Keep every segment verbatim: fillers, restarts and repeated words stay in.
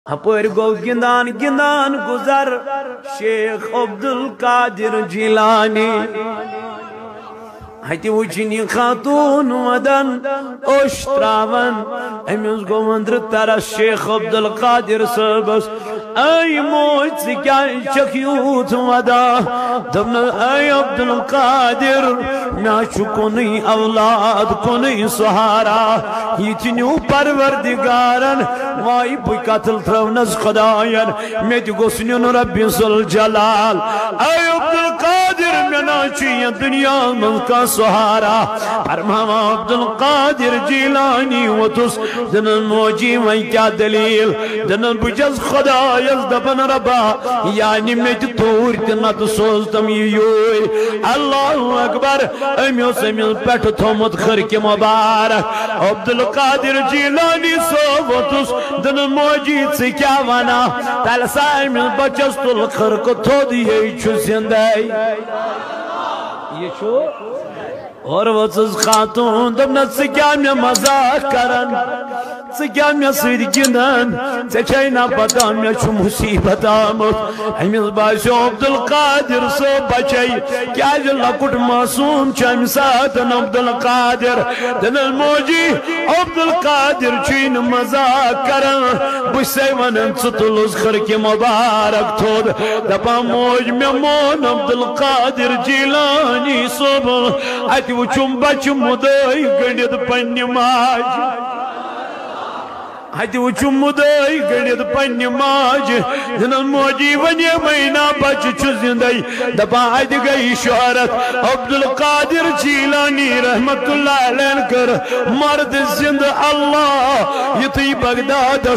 ہپر گو گندان گندان گزر شیخ عبدل قادر جیلانی ہتی وچنی خاتون ودن اوشتراون امیز گو اندر ترس شیخ عبدل قادر صبس ای موج سکیا چکیوت ودا دبنا ای عبدل قادر میں چکنی اولاد کنی سہارا یتنیو پروردگارن وائی بوی قتل ترونز خداین میں تی گسنین ربی ذوالجلال ای عبدل قادر میں ناچی دنیا ملکا سہارا فرماوا عبدل قادر جیلانی وطس دنن موجی وی کیا دلیل دنن بجز خدا یز دبن ربا یعنی میں تی تور تنت سوزتم یوی اللہ اکبر امیو سمیل پیٹ تھومت خرک مبارک عبدل قادر جیلانی سو وطس دنن موجی سے کیا وانا تل سائمیل بچس تل خرک تھو دیئے چھو زندائی یہ چھو اور وطس خاتون دبنت سے کیا میں مزاق کرن سے کیا میں سید گندن سے چینا پتا میں چھو مصیبت آمد ہمیل باشو عبدالقادر سو بچائی کیا جو لکٹ معصوم چاہم ساتن عبدالقادر دن الموجی عبدالقادر چین مزاق کرن بش سے ونن ستلوز خرک مبارک تھود دپا موج میں مون عبدالقادر جیلانی صبح آتی وچم بچ مدائی گنید پنی ماج آتی وچم مدائی گنید پنی ماج جنن موجی ونی مہینہ بچ چو زندائی دپا آتی گئی شہرت عبدالقادر جیلانی رحمت اللہ علیہ کر مرد زند اللہ یہ تی بغداد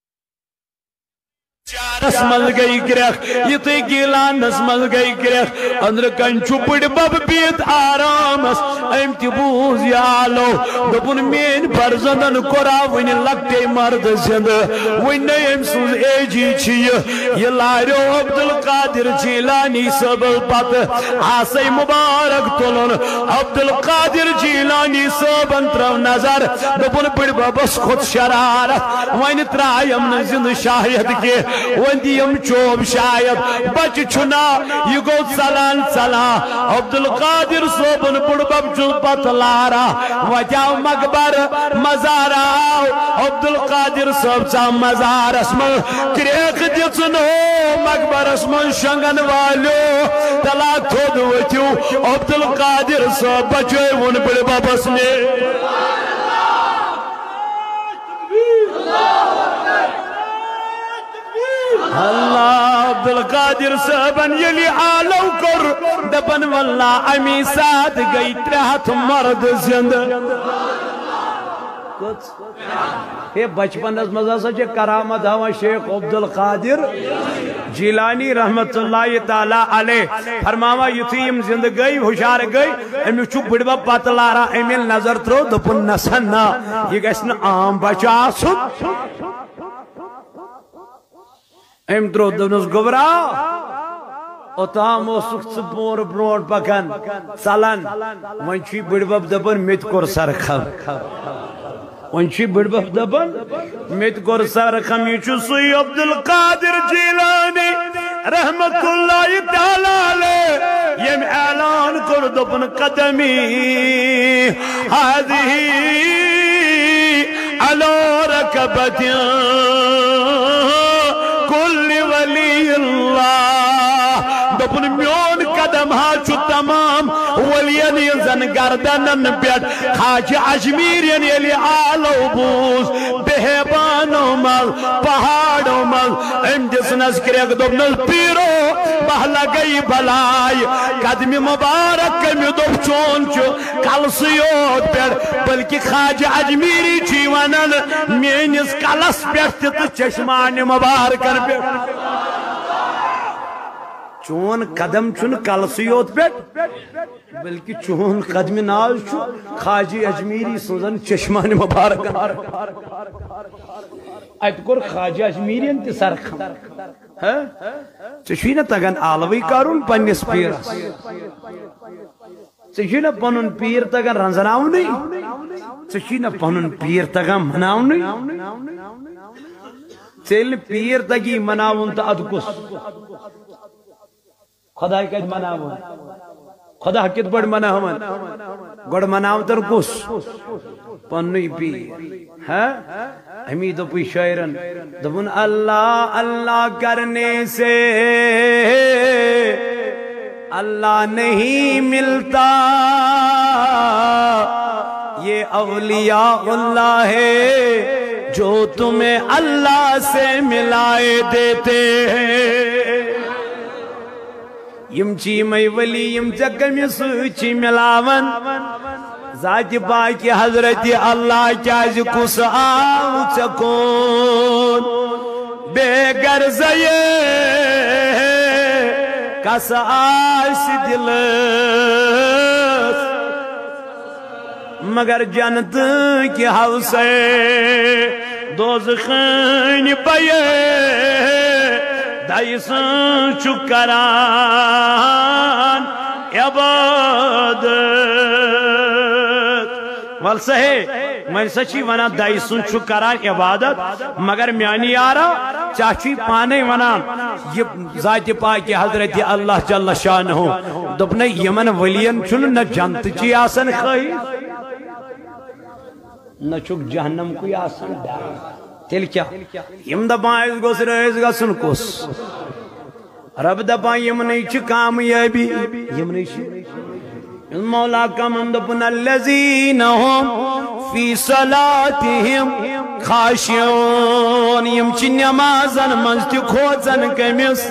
نسمل گئی گریخ یہ تی گیلان نسمل گئی گریخ اندر کنچو پڑ بب بیت آرامس ایم تی بوز یالو دبن مین برزندن کورا ونی لگتے مرد زند ونی ایم سوز اے جی چی یہ لائرو عبدالقادر جیلانی سبل پت آسی مبارک تلن عبدالقادر جیلانی سبن ترو نظر دبن پڑ ببس خود شرارت ونی ترائیم نزند شاہد کے وندیم چوب شاید بچ چھنا یہ گو سلان سلا عبدالقادر صوبن پڑبب چل پت لارا وجاو مقبر مزارا عبدالقادر صوب سا مزار اسمن کریخ جسنو مقبر اسمن شنگن والو تلا تھود وچو عبدالقادر صوب بچوئے ون پڑبب اسنے اللہ عبدالقادر صاحبن یلی آلو کر دبن واللہ امی ساتھ گئی ترہت مرد زند یہ بچپن از مزہ سچے کرامت ہوا شیخ عبدالقادر جیلانی رحمت اللہ تعالیٰ علیہ فرماوا یتیم زند گئی ہوشار گئی امی چوک بڑبا پتلارا امی نظر ترو دپن نسنا یہ گیسن عام بچا سن ایم درو دونس گورا اوتام او سخت سپور برونٹ پکن سالن ونچی بڑبب دبن میت کور سرخم ونچی بڑبب دبن میت کور سرخم یہ چھو سوی عبدالقادر جیلانی رحمت اللہ تعالیٰ علیہ یم اعلان کر دبن قدمی هذه على ركبتي کل ولی اللہ دبن میون قدم ہا چھو تمام ولین زن گردنن پیٹ خاج عجمیر یلی آلو بوز بہبانو مل پہاڑو مل ام جسنس کرک دبنل پیرو بہلا گئی بھلائی قدم مبارک کمی دب چون چھو کل سیوت پیٹ بلکہ خاج عجمیری چیونن مینس کلس پیٹ تیت چشمان مبارکن پیٹ چون قدم چون کلسیوت پیٹ بلکہ چون قدم نال چھو خاجی اجمیری سوزن چشمان مبارکن ایت کور خاجی اجمیری انتی سرخم چشوی نا تگن آلوی کارون پنیس پیرس چشوی نا پنن پیر تگن رنزناو نہیں چشوی نا پنن پیر تگن مناو نہیں چل پیر تگی مناون تا ادکس خدا کت مناون خدا کت بڑ مناون گوڑ مناو تر کس پنوی پیر ہاں ہمیں تو پوئی شاعرن دبن اللہ اللہ کرنے سے اللہ نہیں ملتا یہ اولیاء اللہ ہے جو تمہیں اللہ سے ملائے دیتے ہیں یم چی میں ولی یم چکم سوچی ملاون ذات پاکی حضرت اللہ چاز کس آو چکون بے گرزے کس آس دل مگر جنت کی حوثے دوزخین پیے دائسن چکران عبادت والسہے میں سچی ونا دائسن چکران عبادت مگر میانی آرہ چاچی پانے ونا یہ ذات پاک حضرت اللہ جل شان ہو دبنے یمن ولین چن نہ جنت چی آسن خواہی نہ چک جہنم کوئی آسن ڈار تیل کیا یم دبائیں اس گو سر اس گا سن کس رب دبائیں یم نہیں چھ کامیابی یم نہیں چھ مولا کا مندبن اللذین ہم فی صلاتہم خاشعون یم چھ نمازن منزتی کھوزن کمیس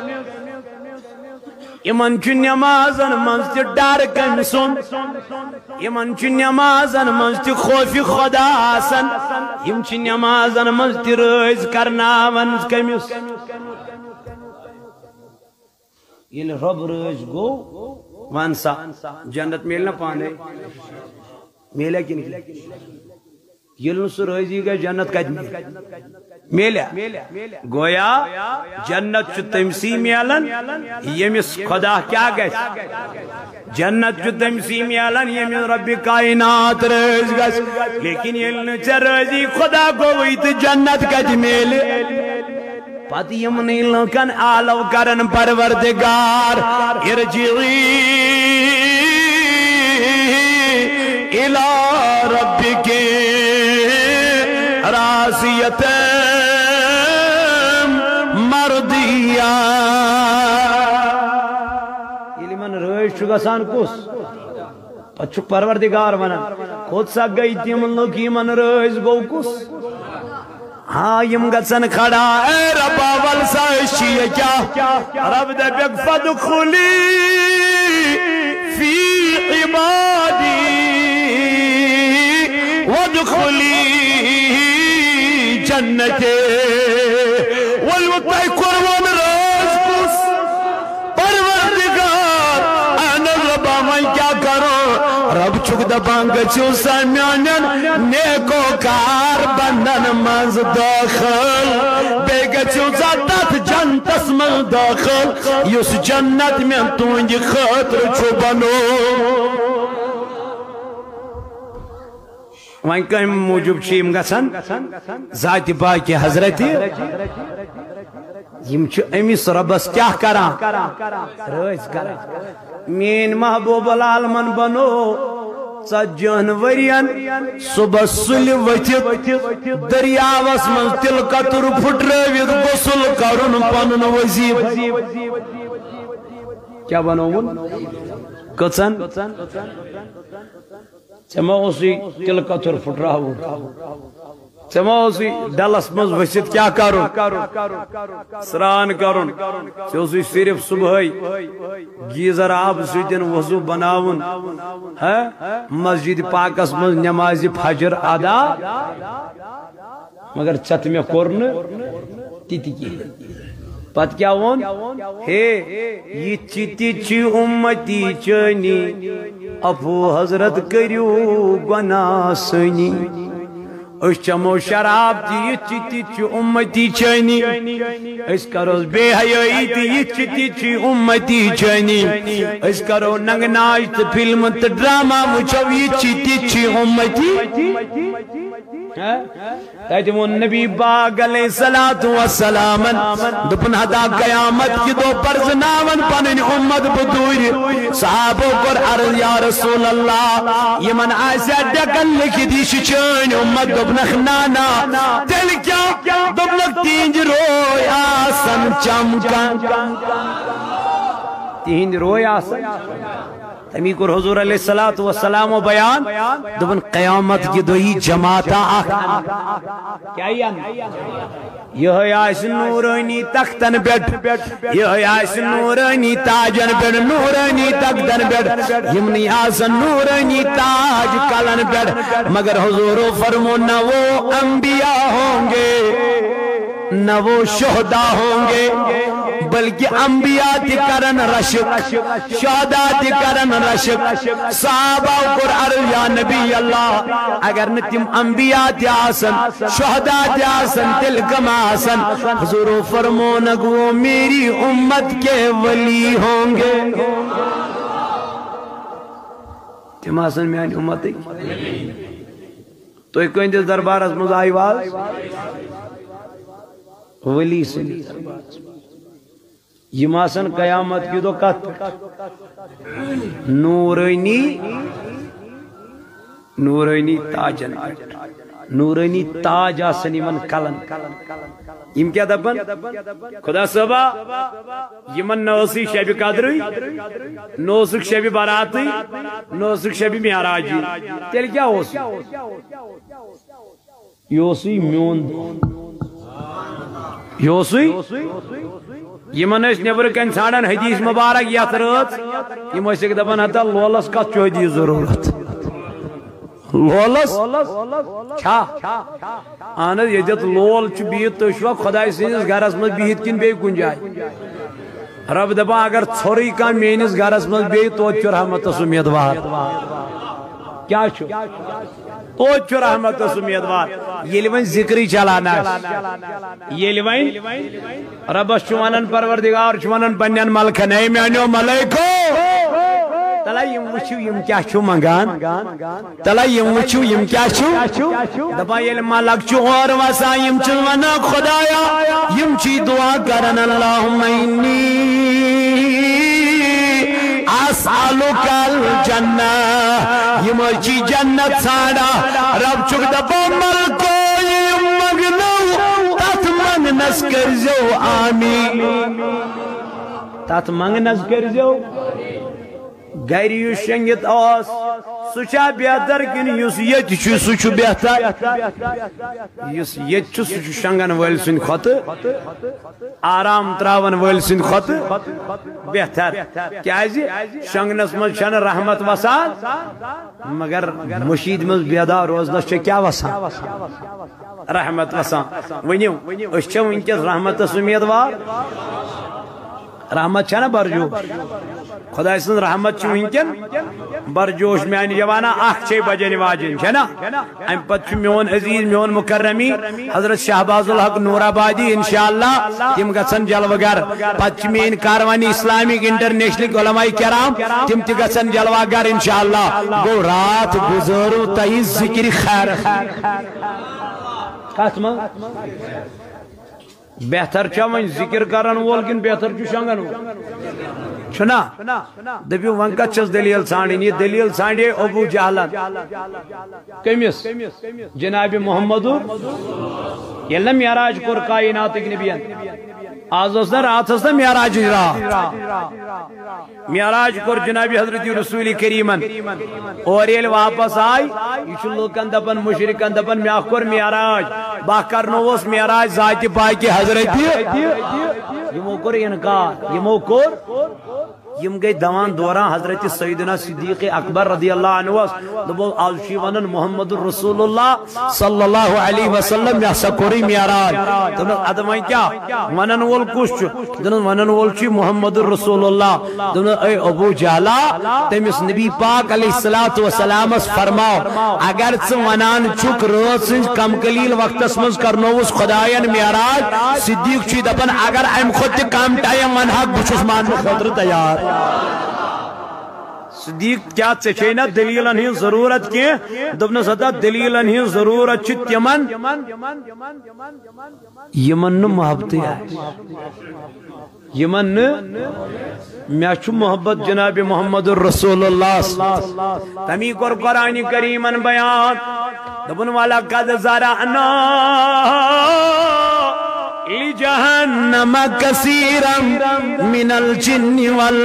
یمن چھ نمازن منزتی ڈار کمسن یمن چھ نمازن منزتی خوف خدا آسن یم چھ نمازن منزتی رئیز کرناون کمیس یہ رب رئیز گو وانسا جنت میلنا پانے میلہ کی نہیں یہ لنسو رئیزی گا جنت کج میلہ گویا جنت چو تمسی میلن یمیس خدا کیا گئے جنت چو تمسی میلن یمیس رب کائنات رئیز گئے لیکن یہ لنسو رئیزی خدا کو وہی تو جنت کج میلے پاتی یمنی لکن آلو کرن پروردگار ارجعی الى ربک راسیت مردیہ یہ من رئیس چکا سان کس پچھک پروردگار منا خود سا گئی تیم لکی من رئیس گو کس ہاں یم گسن کھڑا اے ربا والسا اشیئے کیا رب دے بیگ فدخلی فی عبادی ودخلی جنتے والوطائی قرون راز کس پروردگار انا ربا من کیا کرو رب چک دبانگ چو سامیانن نیکو کار بندن منز داخل بیگ چو زادت جنتس من داخل یس جنت میں تونج خطر چو بنو وائن کہیں موجب چیم گسن ذات باقی حضرتی یم چو امیس ربس کیا کران رئیس کران مین محبوب العالمن بنو سجن ورین صبح سل وچت دریاوس من تل قطر پھٹروید غسل کرن پنن وظیف کیا بنو من کچن چما اسی تل قطر پھٹراو چما اسی ڈلس مز وسیت کیا کرن سران کرن چوسی صرف صبح گیزر آب سیدن وضو بناون مسجد پاکس مز نماز فجر ادا مگر چت میں کورن تیتی کی پت کیا وون ہے یہ چیتی چی امتی چنی ابو حضرت کریو گناہ سنی اس چمو شراب تی یہ چیتی چی امتی چنی اس کرو بے حیائی تی یہ چیتی چی امتی چنی اس کرو ننگ ناچ تی فلم تی ڈراما مچو یہ چیتی چی امتی تجمون نبی باغ علیہ الصلوۃ والسلام دپن ہدا قیامت کی دو پرزناون پنن امت بدوری صحابہ کر عرض یا رسول اللہ یمن آسیا ڈکن لکھی دی چین امت دبنخ نانا تیل کیا دبنخ تینج روی آسن چمکن تینج روی آسن تمی کر حضور علیہ الصلوۃ والسلام و بیان دبن قیامت کی دوئی جماعتا کیا یہ آس نورانی تختن بیٹ یہ آس نورانی تاجن بیٹ نورانی تختن بیٹ یمنی آس نورانی تاج کلن بیٹ مگر حضور فرمو نہ وہ انبیاء ہوں گے نہ وہ شہداء ہوں گے بلکہ انبیاء تی کرن رشک شہداء تی کرن رشک صحابہ کر عرض یا نبی اللہ اگر نتیم انبیاء تی آسن شہداء تی آسن تلکم آسن حضور فرمونک وہ میری امت کے ولی ہوں گے تیم آسن میانی امت تو ایک کوئی اندر دربار از مزائی واز ولی سنی یہ ماسن قیامت کی دو کت نورانی نورانی تاجن نورانی تاج آسن یمن کلن یم کیا دبن خدا صبح یمن نوسی شب قدری نوسک شب باراتی نوسک شب معراجی تیل کیا ہوسی یوسی میون یوسی یمن اس نبر کن ژھانڈان حدیث مبارک یت رات یم ٲسِکھ دپان ہتا لولس کتھ چھُ حدیث ضرورت لولس چھا اہن حظ ییٚتٮ۪تھ لول چھُ بِہِتھ تُہۍ چھُوا خۄداے سٕنٛدِس گرس منٛز بِہِتھ کِنہٕ بیٚیہِ کُنہِ جایہِ رب دپان اگر ژھوٚرُے کانٛہہ میٲنِس گرس منٛز بیٚیہِ توتہِ چھُ رحمتس اُمیدوار کیا چھُ توتہِ چھُ رحمتس اُمیدوار ییٚلہِ وۄنۍ ذِکرٕے چلان آسہِ ییٚلہِ وۄنۍ ربس چھُ ونان پروردگار چھُ ونان پننٮ۪ن ملکن اے میانیو ملائکو تلا یم وچھو یم کیا چھُ منگان تلا یم وچھو یم کیا چھُ دپان ییٚلہِ ملک چھُ اور وسان یم چھِ ونان خدایا یم چھِ دعا کران اللہم انی اسالک الجنہ یم چھِ جنت ژھانڈا رب چھُکھ دپان ملکو یم مگنو تتھ منگنس کرزیو آمین تتھ منگنس کرزیو گھر یُس شنگت آس سُہ چھا بہتر کن یُس ییٚتہِ چھُ سُہ چھُ بہتر یُس ییٚتہِ چھُ سُہ چھُ شنگن وٲلۍ سٕنٛدِ کھۄتہٕ آرام تراون وٲلۍ سٕنٛدِ کھۄتہٕ بہتر کیازِ شنگنس منٛز چھنہٕ رحمت وسان مگر مشید منٛز بیدار روزنس چھِ کیاہ وسان رحمت وسان ؤنِو أسۍ چھا وٕنکیٚس رحمتس اُمیدوار رحمت چھنا برجوش خدا سن رحمت چھ ونکن برجوش میانی جوانا اخ چھ بجن واجن چھنا ام پت میون عزیز میون مکرمی حضرت شہباز الحق نور آبادی انشاءاللہ تم گژھن جلوہ گر پت مین کاروانی اسلامک انٹرنیشنل علماء کرام تم تہ گژھن جلوہ گر انشاءاللہ گو رات گزارو تہ ذکر خیر کت من بہتر چھا ون ذکر کرن وول کن بہتر چھُ شنگن وول چھنا دپیو ون کت چھس دلیل ژھانڈن یہ دلیل ژھانڈے ابو جہلن کمس جناب محمد ییٚلہِ نہ معراج کوٚر کائناتٕکۍ نبیَن آز ٲس نہ رات ٲس نہ معراج رات معراج کوٚر جناب حضرت رسول کریمن اور ییٚلہِ واپس آے یہ چھُ لوٗکن دپان مشرکن دپان مےٚ کوٚر معراج بہٕ کرنووس معراج ذاتہِ پاکہِ حضرت یمو کوٚر انکار یمو کوٚر یم گئی دوان دوران حضرت سیدنا صدیق اکبر رضی اللہ عنہ دبو آوشی ونن محمد رسول اللہ صلی اللہ علیہ وسلم یا سکوری معراج دنن ادمائی کیا ونن وول کش دنن ونن وول چی محمد رسول اللہ دنن اے ابو جہلا تیمیس نبی پاک علیہ السلام اس فرماؤ اگر چھ ونان چک روز سنج کم قلیل وقت اسمز کرنووس خدایان معراج صدیق چی دپن اگر ایم خود کام ٹائم ونحق بچوس مان خطر تیار صدیق کیا چینا دلیلن ہی ضرورت کی دبن سدا دلیلن ہی ضرورت چھ تمن یمن محبت یمن میں چھ محبت جناب محمد رسول اللہ تمی کور قرآن کریمن بیان دبن والا قد زرعنا لجہنم کثیرا من الجن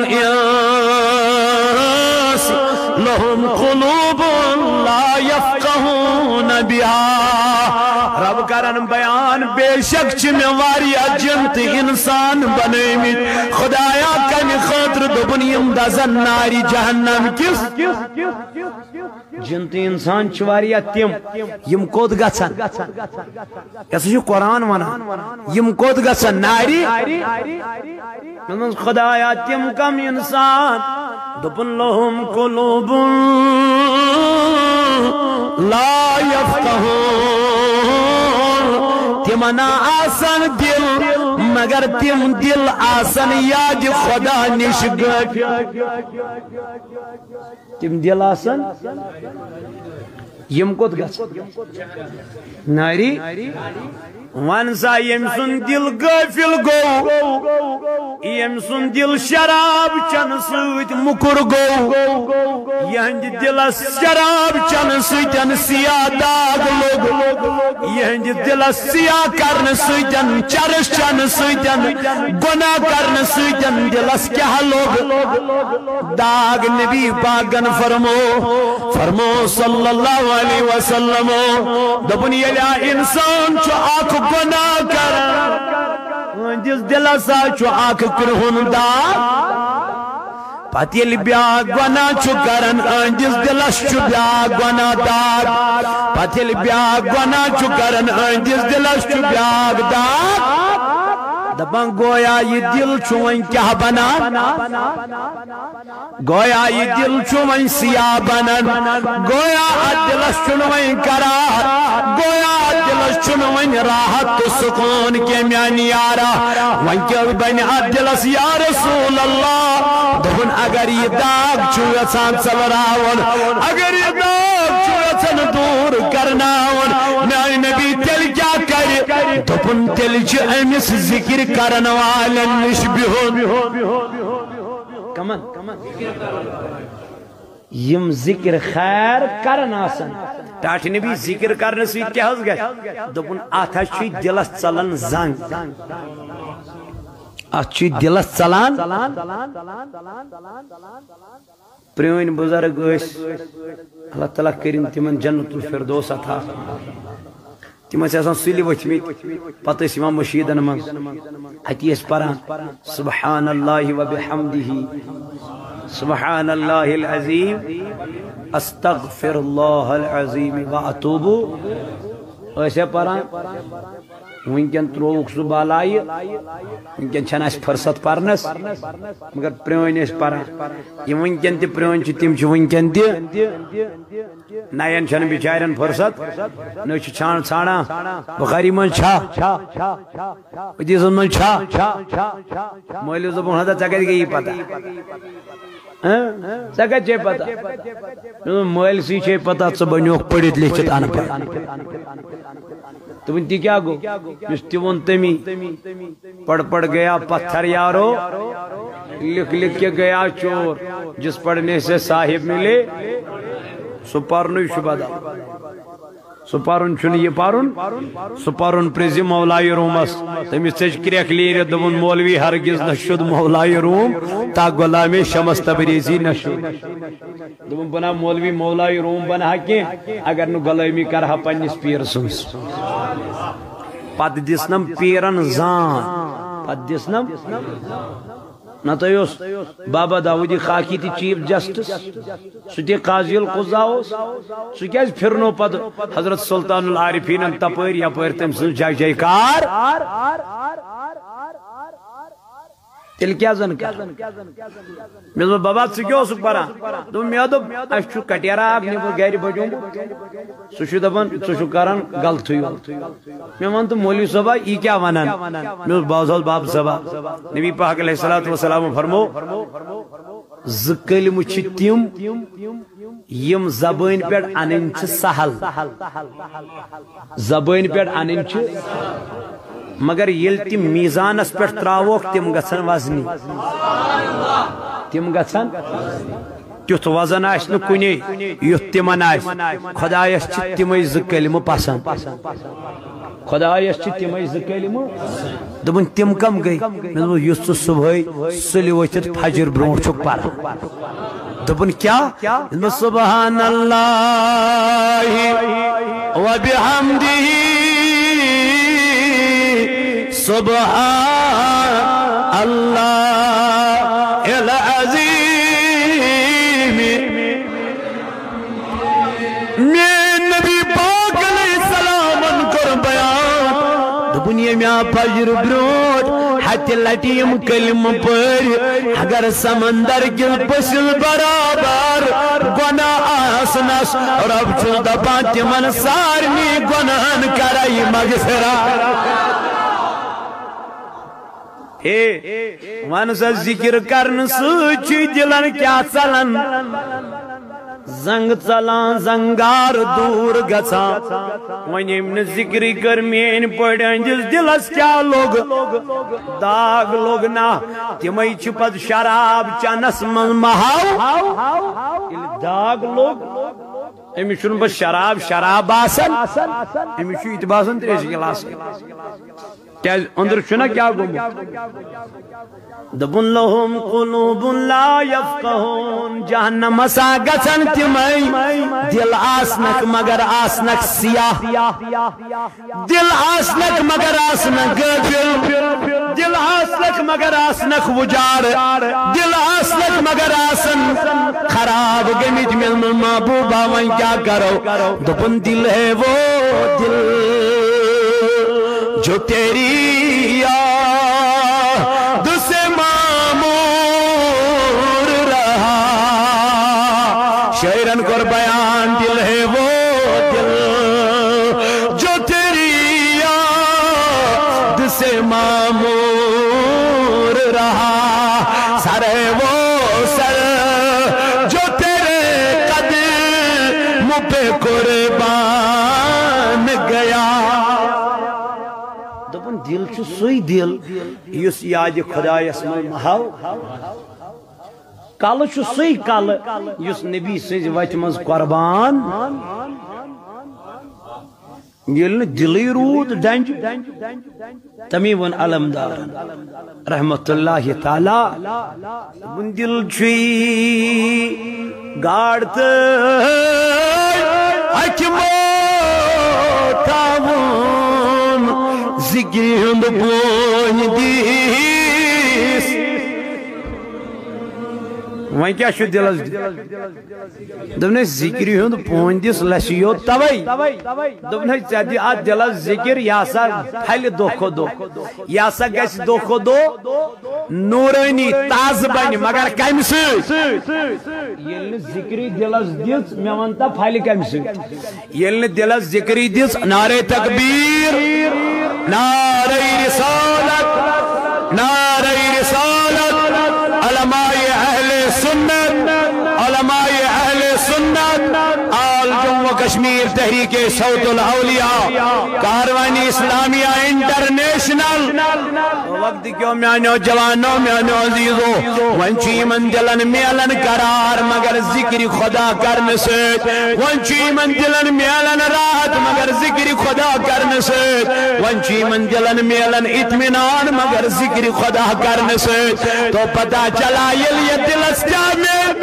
والانس لهم قلوب لا يفقهون بها رب کرن بیان بے شک چھ میں واریا جنت انسان بنیمت خدایا کمی خاطر دبنیم دزن ناری جہنم کس جنت انسان چھ واریا تیم یم کود گژھن یس چھ قرآن ونان یم کود گژھن ناری خدایا تیم کم انسان دپن لهم قلوب لا يفقهون تمنا آسن دل مگر تم دل آسن یاد خدا نش تم دل آسن یم کت گس ناری ون سا یم سن دل غافل گو یم سن دل شراب چن سوت مکر گو یہند دل شراب چن سوتن سیاہ داغ لوگ یہند دل سیاہ کرن سوتن چرس چن سوتن گناہ کرن سوتن دلس کیا لوگ داغ نبی پاکن فرمو فرمو صلی اللہ علیہ وسلم دبن یلا انسان چو آنکھ گناہ کر جس دل سا چو آنکھ کرہن دا پتیل بیا گناہ چو کرن جس دلس چو بیا گناہ دار پتیل بیا گناہ چو کرن جس دلس چو بیا دار دبن گویا یہ دل چون کیا بنا گویا یہ دل چون سیاہ بنن گویا دلس چون قرار گویا دلس چون راحت تو سکون کے میانی یارا ون کیا بن دلس یا رسول اللہ دبن اگر یہ داغ چویسان سوراون اگر یہ داغ چویسان دور کرناون میانی نبی تل کیا کر دبن تل چھ امس ذکر کرن والن نش بہون کمن یم ذکر خیر کرن آسن ٹاٹھ نبی ذکر کرن سویت کیا حض گئے دبن آتھا چوی دلس چلن زنگ آتھ چوی دلس چلن پریون بزرگ اس اللہ تعالیٰ کریم تمن جنت الفردوس تھا تمہ سے سلی وچمت پتہ امام مشیدن من اتی اس پران سبحان اللہ وبحمدہ سبحان اللہ العظیم استغفر اللہ العظیم واتوب ایسے پران ونکن تروک سو بالائی ونکن چھن اس فرصت پرنس مگر پرون اس پران یہ ونکن تی پرون چھ تم چھ ونکن تی نائن چھن بیچارن فرصت نو چھ چھان چھانا بخاری من چھا حدیث من چھا مولی زبان حدا چکت گئی پتہ چکت چھے پتہ مولی سی چھے پتہ چھ بنیوک پڑیت لکھت آنا پڑ تو انتی کیا گو مشتی ون تمی پڑ پڑ گیا پتھر یارو لکھ لکھ کے گیا چور جس پڑھنے سے صاحب ملے سو پارنوی شبہ دا سو پارن چھن یہ پارن سو پارن پریزی مولائی رومس تمی سچ کریک لیر دمون مولوی ہرگز نشد مولائی روم تا غلامی شمس تبریزی نشد دمون بنا مولوی مولائی روم بنا کے اگر نو غلامی کرہا پنیس پیر سنس پت دسنم پیرن زان پت دسنم نتایوس بابا داودی خاکی تی چیف جسٹس ستی قاضی القضاؤس ستی از پھرنو پد حضرت سلطان العارفین تپر یا پر تم سن جائے جائے کار تیل کیا زن کر میں دو بابا سکیو سو پرا دو میادو اشو کٹیرا آگنی کو گیری بجوں سوشو دبن سوشو کارن غلط ہوئی میں مان تو مولی صبح ای کیا ونن میں باوزال باب صبح نبی پاک علیہ السلام فرمو ز کلمہ چھ تم یم زبان پہ ان سہل زبان پہ ان مگر یل تم میزانس پہ تراوک تم گھن وزنی تم گھن تیت وزن آس نا کنے یت تمن آس خدایس چھ تمے ز کلمہ پسند خدایس چھ تمے ز کلمہ دپن تم کم گئی یس ژٕ صبح سلی ورتھ فجر برونٹ چھک پران دپن کیا سبحان اللہ و بحمدہ سبحان اللہ العظیم میں نبی پاک علیہ السلام کر بیان دپن یمیا فجر برونٹ ہتھ لٹیم کلم پر اگر سمندر گل پسل برابر گناہ آسنس رب چھ دپان تمن سارنی گناہن کرائی مغفرت ون سا ذکر کرن سچ دلن کیا چلن زنگ چلان زنگار دور گژھان ون یم نے ذکر کر مین پڑن دلس کیا لوگ داغ لوگ نا تمے چھ پت شراب چنس من مہاو داغ لوگ امس چھ بس شراب شراب باسان امس چھ یہ باسان تریش گلاس کیا اندر چھنا کیا گومت دبن لهم قلوب لا يفقهون جہنم سا گژھن تمے دل آسنک مگر آسنک سیاہ دل آسنک مگر آسنک غافل دل آسنک مگر آسنک وجار دل آسنک مگر آسن خراب گمت مل محبوبہ ون کیا کرو دبن دل ہے وہ دل جو تیری یاد سے معمور رہا شاعرن کو بیان دل ہے وہ دل جو تیری یاد سے معمور رہا سر ہے وہ سر جو تیرے قدم پہ قربان گیا دل چھ سوئی دل یس یاد خدایس من مہاو کل چھ سوئی کل یس نبی سز وت مز قربان یل دلی رود ڈنج تمی ون علمدار رحمت اللہ تعالی بن دل چھ گاڑت اکمو تاون ذکر ہند پون دیس وہیں کیا شو دلس دبنے ذکر ہند پون دیس لسیو توائی دبنے چاہتی آت دلس ذکر یاسا پھل دو خو دو یاسا گیس دو خو دو نورانی تاز بنی مگر کم سے یلن ذکری دلس دیس میں وانتا پھل کم سے یلن دلس ذکری دیس نعرہ تکبیر نعرہ رسالت نعرہ رسالت علماء اہل سنت علماء اہل سنت آل جموں کشمیر تحریک صوت الاولیاء کاروانی اسلامیہ انٹرنیشنل وقت کیوں میانو جوانوں میانو عزیزو ونچی من دلن میلن قرار مگر ذکر خدا کرنے سے ونچی من دلن میلن راحت مگر ذکر خدا کرنے سے ونچی من دلن میلن اطمینان مگر ذکر خدا کرنے سے تو پتہ چلا یہ دلس جامع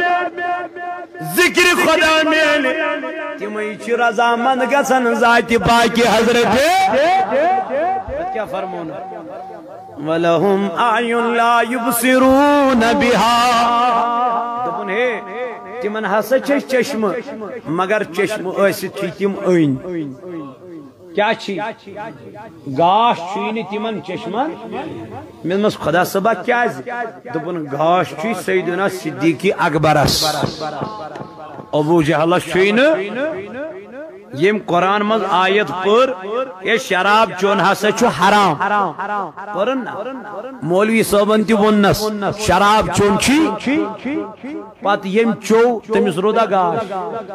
ذکر خدا میل تمہیں چھ رضا مند گسن ذات پاکی حضرت کیا فرمونا وَلَهُمْ أَعْيُنْ لَا يُبْصِرُونَ بِهَا دبن ہے تمن ہسا چھ چشم مگر چشم ٲسِتھ چھ تم أنۍ کیا چھی گاش چھی تمن چشمن من مس خدا صبح کیا دبن گاش چھی سیدنا صدیق اکبرس ابو جہل چھی یم قرآن مز آیت پر یہ شراب چون ہسا چھو حرام پرن مولوی صاحبن تی ونس شراب چون چھی پت یم چو تمس رودا گاش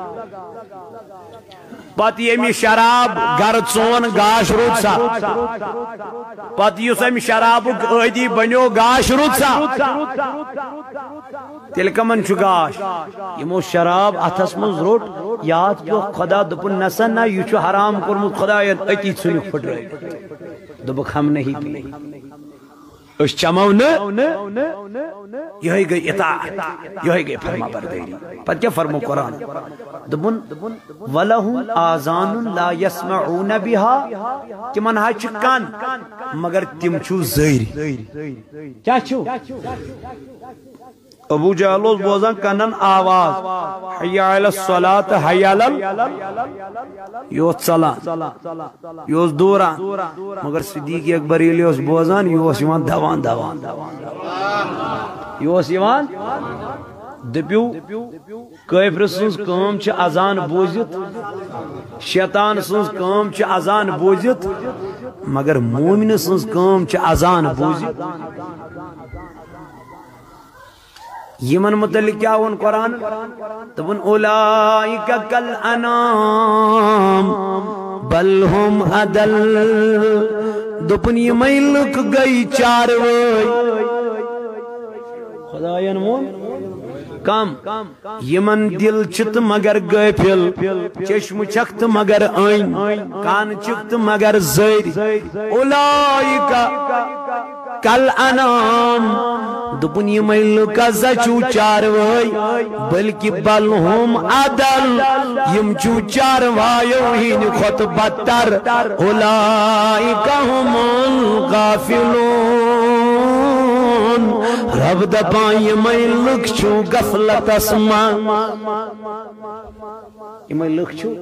پت یم شراب گر چون گاش رود سا پت یس ام شراب عادی بنیو گاش رود سا تیل کمن چھ گاش یمو شراب اتھس مز روٹ یاد پو خدا دپن نسا نا یہ چھ حرام کورمت خدا اتی ژھنک پھٹرٲیِتھ دوٚپُکھ ہم نہیں پی اس چمو نہ یہ گئی اطاعت یہ گئی فرما برداری پتہ کیا فرمو قرآن دبن ولہم آذان لا یسمعون بها تمن ہا چھ کان مگر تم چھو زیری کیا چھو ابو جہل اوس بوزان کنن آواز حی علی الصلاۃ حی علی یہ ژلان یہ دوران مگر صدیق اکبر ییٚلہِ اوس بوزان یہ یوان دوان دوان یہ یوان دپیو کافر سنز کام چھ اذان بوزت شیطان سنز کام چھ اذان بوزت مگر مومن سنز کام چھ اذان بوزت یمن متعلق کیا ون قرآن تبن اولئک کالانعام بل ہم اضل دپن یمے لک گئی چاروئی خداین مون کم یمن دل چھت مگر غافل چشم چھکت مگر این کان چھکت مگر زیر اولئک کالانعام دپن یمے لک زچو چاروئی بلکہ بل ہم اضل یم چو چاروایو ہین خط بدتر اولئک هم الغافلون رب دپان یمے لک چھو غفلت اسما یمے لک چھو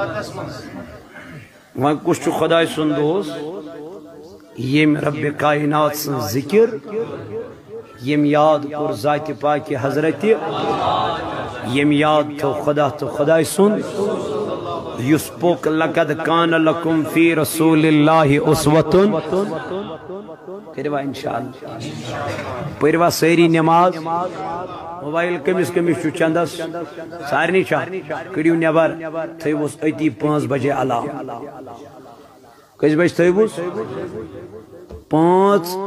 وہاں کچھ چھو خدای سن دوست یم رب کائنات سن ذکر یم یاد کر ذات پاک حضرت یم یاد تو خدا تو خدای سن یس پوک لقد کان لکم فی رسول اللہ اسوۃ کروا انشاءاللہ پروا سیری نماز موبائل کمس کمس چھ چندس سارنی چھ کڑیو نبر تھیوس اتی پانچ بجے علام کس بج تھیوس پانچ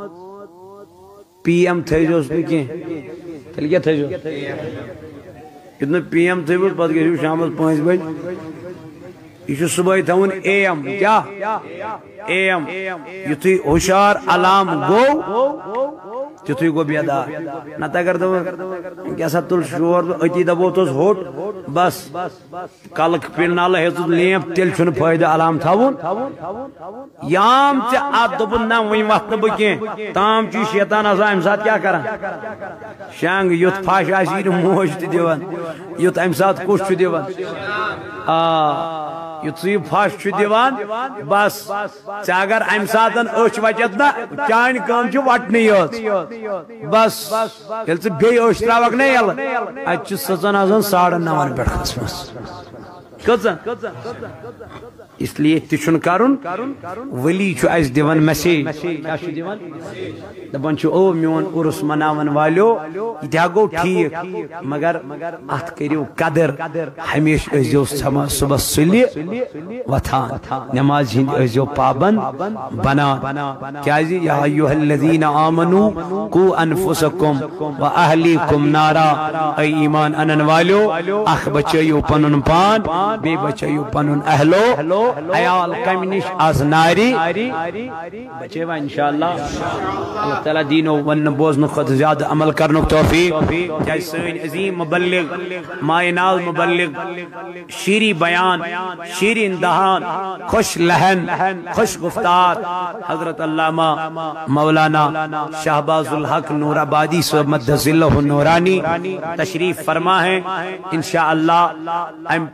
پی ایم تھیوس نکی تیل کیا تھیوس کتنا پی ایم تھیوس پتہ گژھو شامس پانچ بج یہ صبح تھون اے ایم کیا اے ایم یتھی ہوشار علام گو تیتھی گو بیدار نت اگر دو کیا سا تل شور اتی دبو توس ہوٹ بس کلک پن نال ہیت لیمپ تیل چھن فائدہ علام تھاون یام تے ات دبن نہ وین وقت بہ کی تام چھ شیطان آسان ام سات کیا کران شانگ یت پھاش اسی موج تہ دیوان یت ام سات کوش چھ دیوان آ یتھی پھاش چھ دیوان بس ژے اگر ام ساتن اچھ وچت نا چان کام چھ وٹنی یوت بس یل ژے بے اچھ تراوک نا یل ات چھ سزن آسان ساڑھے نون پہ کھسمس کھسن اس لیے تشن کرن ولی چھ اس دیوان میسیج کیا چھ دیوان دپان چھ او میون عرس مناون والو یہ گو ٹھیک مگر ات کریو قدر ہمیشہ ازیو صبح سلی وتھان نماز ہند ازیو پابند بنان کیازِ یا ایھا الذین آمنوا قوا انفسکم واہلیکم نارا اے ایمان انن والو اخ بچیو پنن پان بے بچیو پنن اہلو عیال کم نش از ناری بچے وا انشاءاللہ اللہ تعالیٰ دین و ون بوزن خود زیادہ عمل کرنے توفیق جائے سین عظیم مبلغ مائنال مبلغ شیری بیان شیری اندہان خوش لہن خوش گفتار حضرت علامہ مولانا شہباز الحق نور آبادی صاحب مدظلہ النورانی تشریف فرما ہے انشاءاللہ ام پت آس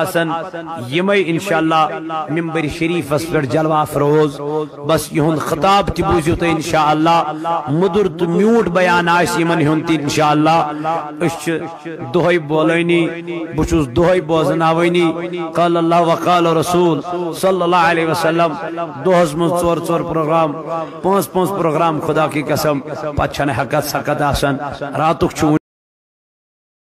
آسن یمے انشاءاللہ ممبر شریف اس پر جلوہ افروز بس یہن خطاب تی بوزیو تو انشاءاللہ مدر تو میوٹ بیان آئیسی من ہن تی انشاءاللہ اس دوہی بولینی بچوز دوہی بوزناوینی قال اللہ وقال رسول صلی اللہ علیہ وسلم دوہز من چور چور پروگرام پانچ پانچ پروگرام خدا کی قسم پچھن حقت سکت آسن راتک چون